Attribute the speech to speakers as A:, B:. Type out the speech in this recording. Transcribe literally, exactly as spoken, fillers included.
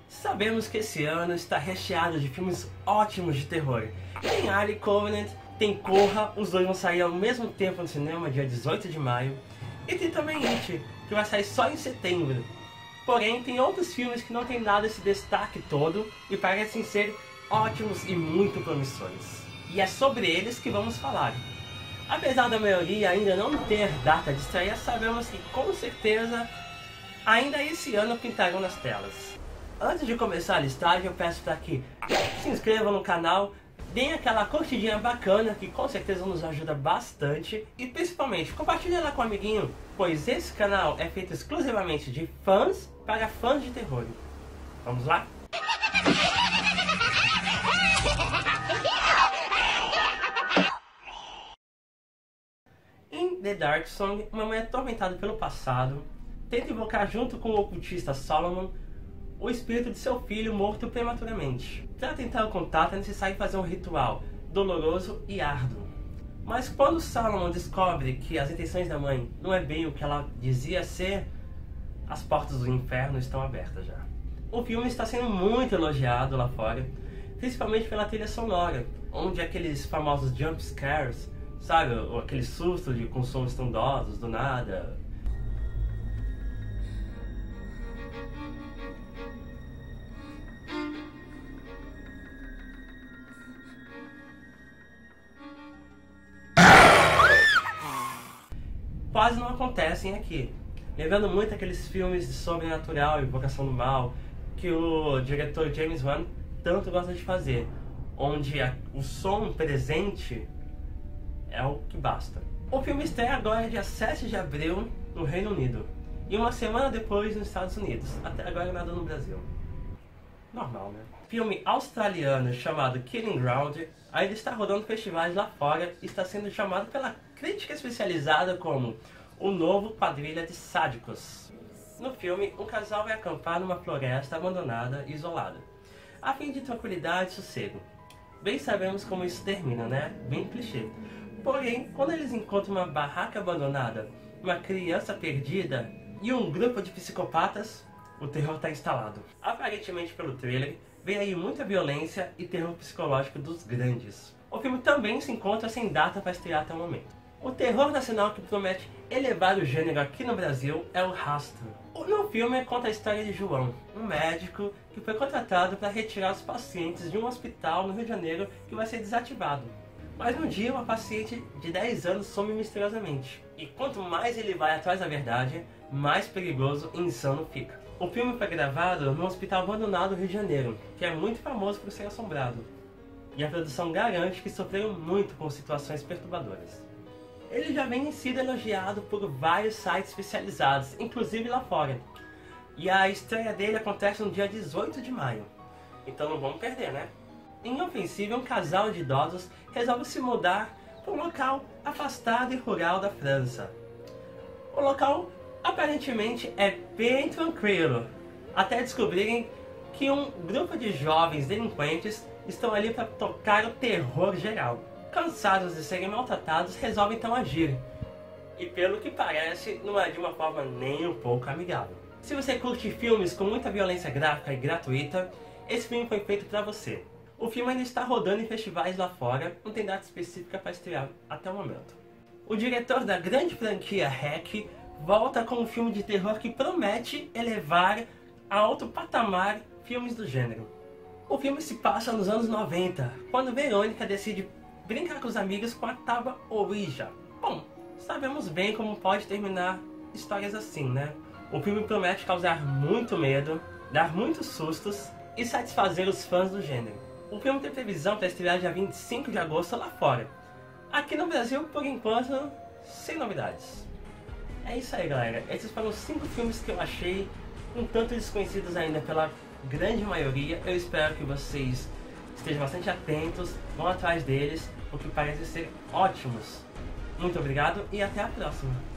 A: Sabemos que esse ano está recheado de filmes ótimos de terror. Tem Alien Covenant, tem Corra, os dois vão sair ao mesmo tempo no cinema, dia dezoito de maio. E tem também It, que vai sair só em setembro. Porém, tem outros filmes que não tem nada esse destaque todo e parecem ser ótimos e muito promissores. E é sobre eles que vamos falar. Apesar da maioria ainda não ter data de estreia, sabemos que com certeza ainda esse ano pintarão nas telas. Antes de começar a listagem, eu peço para que se inscrevam no canal, deem aquela curtidinha bacana que com certeza nos ajuda bastante e principalmente compartilhe lá com o amiguinho, pois esse canal é feito exclusivamente de fãs para fãs de terror. Vamos lá? Em The Dark Song, uma mãe atormentada pelo passado tenta invocar junto com o ocultista Solomon o espírito de seu filho morto prematuramente. Para tentar o contato é necessário fazer um ritual doloroso e árduo. Mas quando Solomon descobre que as intenções da mãe não é bem o que ela dizia ser, as portas do inferno estão abertas já. O filme está sendo muito elogiado lá fora, principalmente pela trilha sonora, onde aqueles famosos jump scares, sabe, aquele susto de, com sons estrondosos do nada. Quase não acontecem aqui, lembrando muito aqueles filmes de sobrenatural e invocação do mal que o diretor James Wan tanto gosta de fazer, onde a, o som presente é o que basta. O filme estreia agora dia sete de abril no Reino Unido e uma semana depois nos Estados Unidos. Até agora nada no Brasil. Normal, né? Filme australiano chamado Killing Ground ainda está rodando festivais lá fora e está sendo chamado pela crítica especializada como o novo quadrilha de sádicos. No filme, um casal vai acampar numa floresta abandonada e isolada, a fim de tranquilidade e sossego. Bem sabemos como isso termina, né? Bem clichê. Porém, quando eles encontram uma barraca abandonada, uma criança perdida e um grupo de psicopatas, o terror está instalado. Aparentemente pelo trailer, vem aí muita violência e terror psicológico dos grandes. O filme também se encontra sem data para estrear até o momento. O terror nacional que promete elevar o gênero aqui no Brasil é o Rastro. No filme conta a história de João, um médico que foi contratado para retirar os pacientes de um hospital no Rio de Janeiro que vai ser desativado. Mas um dia uma paciente de dez anos some misteriosamente. E quanto mais ele vai atrás da verdade, mais perigoso e insano fica. O filme foi gravado num hospital abandonado no Rio de Janeiro, que é muito famoso por ser assombrado. E a produção garante que sofreram muito com situações perturbadoras. Ele já vem sido elogiado por vários sites especializados, inclusive lá fora. E a estreia dele acontece no dia dezoito de maio. Então não vamos perder, né? Em Ofensiva, um casal de idosos resolve se mudar para um local afastado e rural da França. O local aparentemente é bem tranquilo, até descobrirem que um grupo de jovens delinquentes estão ali para tocar o terror geral. Cansados de serem maltratados, resolvem então agir. E pelo que parece, não é de uma forma nem um pouco amigável. Se você curte filmes com muita violência gráfica e gratuita, esse filme foi feito para você. O filme ainda está rodando em festivais lá fora, não tem data específica para estrear até o momento. O diretor da grande franquia Hack volta com um filme de terror que promete elevar a alto patamar filmes do gênero. O filme se passa nos anos noventa, quando Verônica decide brincar com os amigos com a tábua Ouija. Bom, sabemos bem como pode terminar histórias assim, né? O filme promete causar muito medo, dar muitos sustos e satisfazer os fãs do gênero. O filme tem previsão para estrear dia vinte e cinco de agosto lá fora. Aqui no Brasil, por enquanto, sem novidades. É isso aí, galera. Esses foram os cinco filmes que eu achei um tanto desconhecidos ainda pela grande maioria. Eu espero que vocês estejam bastante atentos, vão atrás deles, porque parecem ser ótimos. Muito obrigado e até a próxima!